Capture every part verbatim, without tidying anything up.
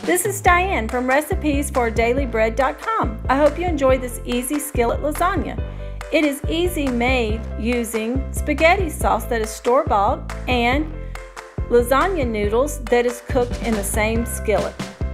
This is Diane from recipes for daily bread dot com. I hope you enjoy this easy skillet lasagna. It is easy made using spaghetti sauce that is store-bought and lasagna noodles that is cooked in the same skillet.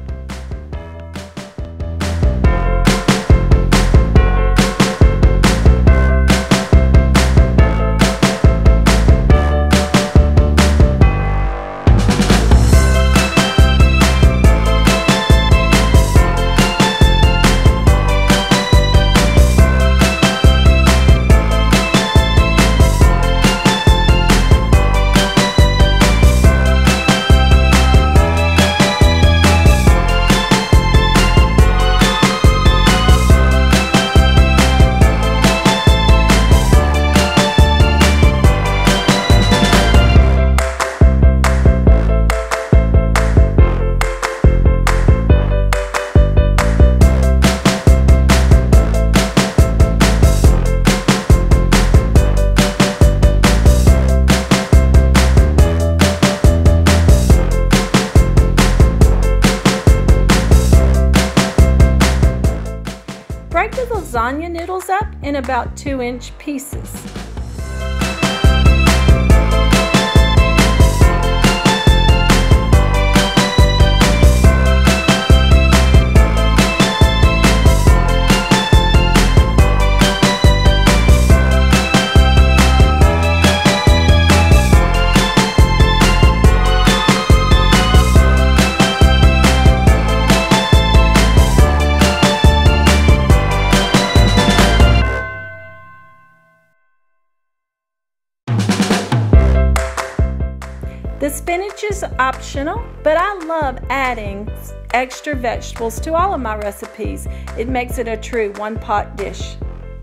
Break the lasagna noodles up in about two inch pieces. The spinach is optional, but I love adding extra vegetables to all of my recipes. It makes it a true one-pot dish.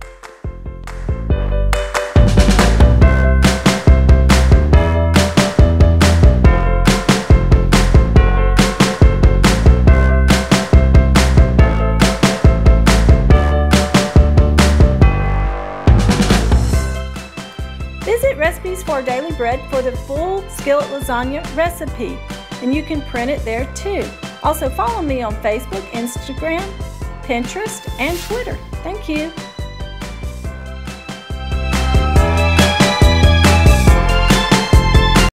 Visit Recipes for Daily Bread for the full skillet lasagna recipe, and you can print it there too. Also follow me on Facebook, Instagram, Pinterest, and Twitter. Thank you.